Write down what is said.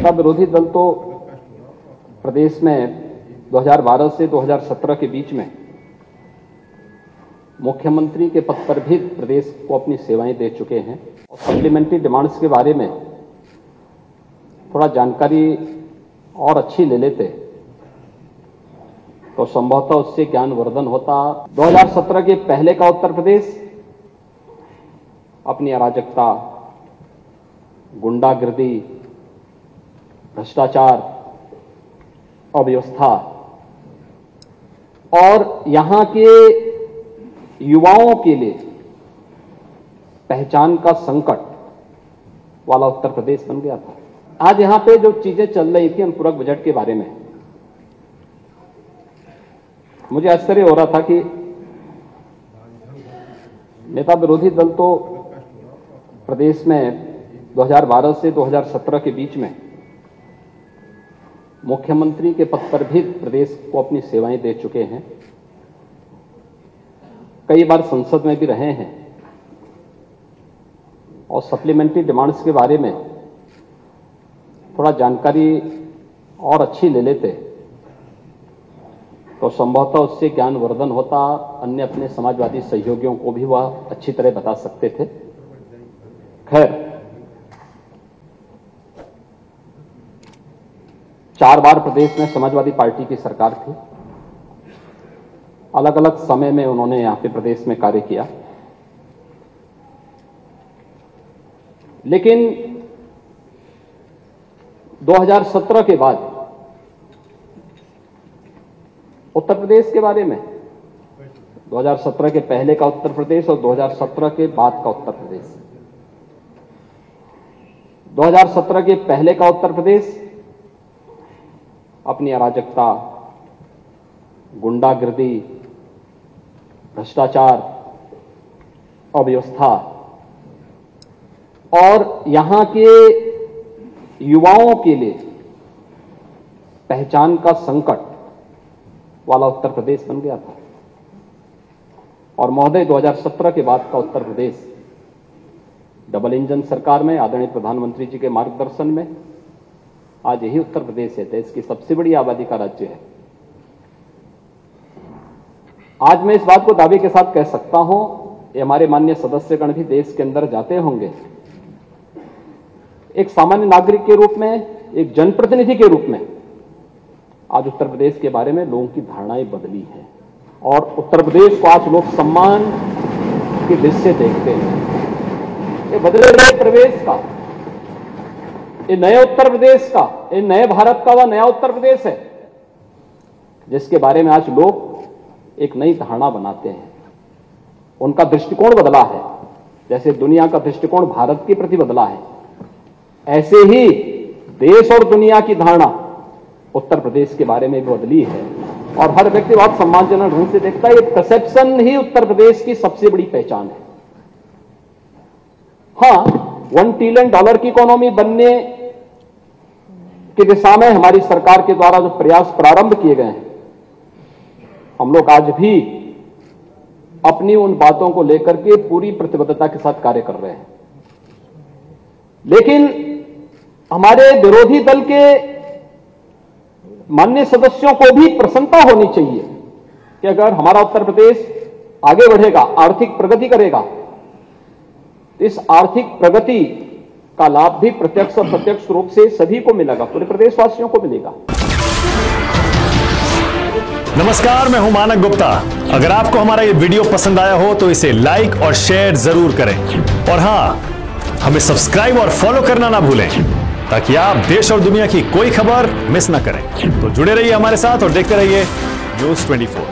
नेता विरोधी दल तो प्रदेश में 2012 से 2017 के बीच में मुख्यमंत्री के पद पर भी प्रदेश को अपनी सेवाएं दे चुके हैं और सप्लीमेंट्री डिमांड्स के बारे में थोड़ा जानकारी और अच्छी ले लेते तो संभवतः उससे ज्ञानवर्धन होता। 2017 के पहले का उत्तर प्रदेश अपनी अराजकता, गुंडागिर्दी, भ्रष्टाचार, अव्यवस्था और यहां के युवाओं के लिए पहचान का संकट वाला उत्तर प्रदेश बन गया था। आज यहां पे जो चीजें चल रही थी अनुपूरक बजट के बारे में, मुझे आश्चर्य हो रहा था कि नेता विरोधी दल तो प्रदेश में 2012 से 2017 के बीच में मुख्यमंत्री के पद पर भी प्रदेश को अपनी सेवाएं दे चुके हैं, कई बार संसद में भी रहे हैं और सप्लीमेंट्री डिमांड्स के बारे में थोड़ा जानकारी और अच्छी ले लेते तो संभवतः उससे ज्ञानवर्धन होता। अन्य अपने समाजवादी सहयोगियों को भी वह अच्छी तरह बता सकते थे। खैर, 4 बार प्रदेश में समाजवादी पार्टी की सरकार थी। अलग अलग समय में उन्होंने यहां पे प्रदेश में कार्य किया, लेकिन 2017 के बाद उत्तर प्रदेश के बारे में, 2017 के पहले का उत्तर प्रदेश और 2017 के बाद का उत्तर प्रदेश, 2017 के पहले का उत्तर प्रदेश अपनी अराजकता, गुंडागिर्दी, भ्रष्टाचार, अव्यवस्था और यहां के युवाओं के लिए पहचान का संकट वाला उत्तर प्रदेश बन गया था। और महोदय, 2017 के बाद का उत्तर प्रदेश डबल इंजन सरकार में आदरणीय प्रधानमंत्री जी के मार्गदर्शन में आज यही उत्तर प्रदेश है, देश की सबसे बड़ी आबादी का राज्य है। आज मैं इस बात को दावे के साथ कह सकता हूं, ये हमारे माननीय सदस्यगण भी देश के अंदर जाते होंगे, एक सामान्य नागरिक के रूप में, एक जनप्रतिनिधि के रूप में आज उत्तर प्रदेश के बारे में लोगों की धारणाएं बदली हैं और उत्तर प्रदेश को आज लोग सम्मान की दृष्टि से देखते हैं। ये बदले हुए प्रदेश का, ये नए उत्तर प्रदेश का, ये नए भारत का वह नया उत्तर प्रदेश है जिसके बारे में आज लोग एक नई धारणा बनाते हैं। उनका दृष्टिकोण बदला है, जैसे दुनिया का दृष्टिकोण भारत के प्रति बदला है, ऐसे ही देश और दुनिया की धारणा उत्तर प्रदेश के बारे में बदली है और हर व्यक्ति बहुत सम्मानजनक ढंग से देखता है। ये परसेप्शन ही उत्तर प्रदेश की सबसे बड़ी पहचान है। हां, $1 ट्रिलियन की इकोनॉमी बनने की दिशा में हमारी सरकार के द्वारा जो प्रयास प्रारंभ किए गए हैं, हम लोग आज भी अपनी उन बातों को लेकर के पूरी प्रतिबद्धता के साथ कार्य कर रहे हैं। लेकिन हमारे विरोधी दल के माननीय सदस्यों को भी प्रसन्नता होनी चाहिए कि अगर हमारा उत्तर प्रदेश आगे बढ़ेगा, आर्थिक प्रगति करेगा, इस आर्थिक प्रगति का लाभ भी प्रत्यक्ष और प्रत्यक्ष रूप से सभी को मिलेगा, पूरे प्रदेशवासियों को मिलेगा। नमस्कार, मैं हूं मानक गुप्ता। अगर आपको हमारा ये वीडियो पसंद आया हो तो इसे लाइक और शेयर जरूर करें और हां, हमें सब्सक्राइब और फॉलो करना ना भूलें ताकि आप देश और दुनिया की कोई खबर मिस ना करें। तो जुड़े रहिए हमारे साथ और देखते रहिए न्यूज़ 24।